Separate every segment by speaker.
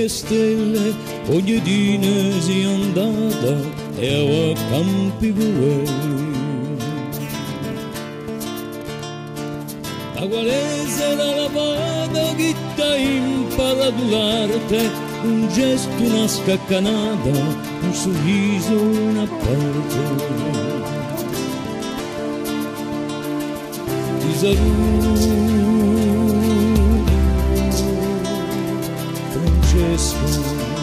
Speaker 1: le stelle, ognuna si è andata e a campi guerri. La quale sarà la vada che ti ha imparato l'arte, un gesto, una scaccanata, un sorriso, una parte. Ti saluto, Francesco,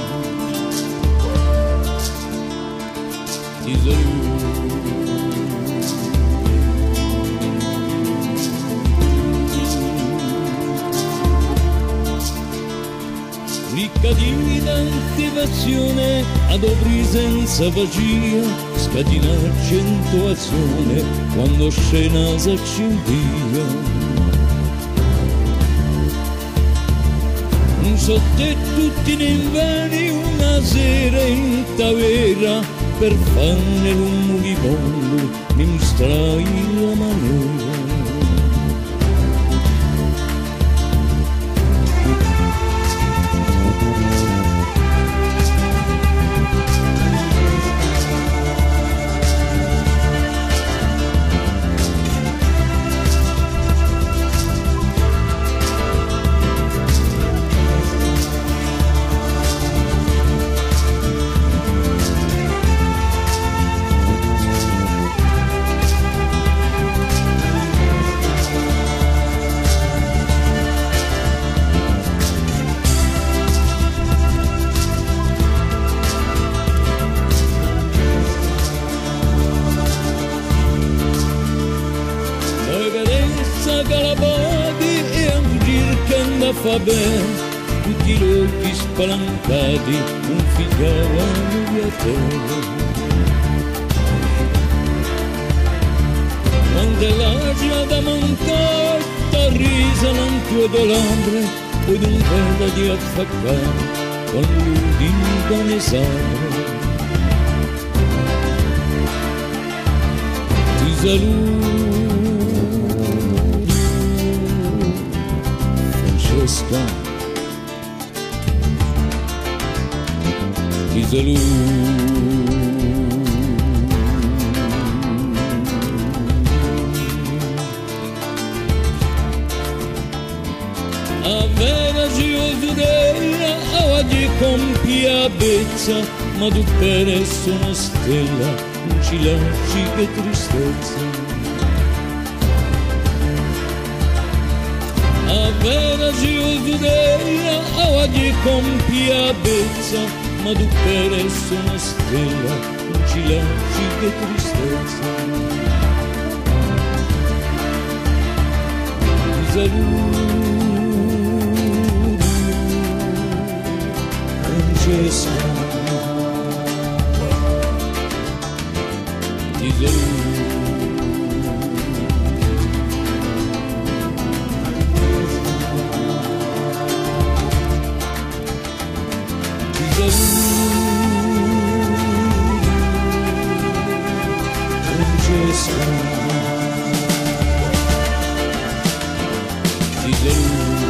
Speaker 1: ti saluto. Ricca di tante passione, adopri senza pagia, scatina accentuazione quando scena s'accendia. Un sotto tutti ne invani una sera in tavera, per farne l'uomo di pollo, mi mostrai la maniera. Calabati e anche cercando a fa bene, tutti gli occhi spalancati non ficcavano via te. Quando l'agila da mancare t'arrisa non tue dolambre, poi non veda di affaccare con l'udito ne sapre. Ti saluto Francesca, ti saluto. A vera giovudella, a oggi compia bezza, ma tu per essere una stella non ci lasci che tristezza. A vera giovudella, a oggi compia bezza, ma tu per essere una stella non ci lasci che tristezza. Ti saluto Francesca, ti saluto. Francesca, ti saluto.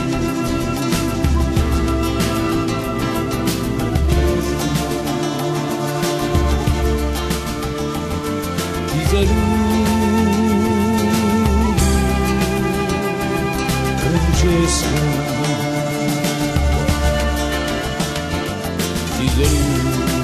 Speaker 1: Ti saluto, Francesca, ti saluto.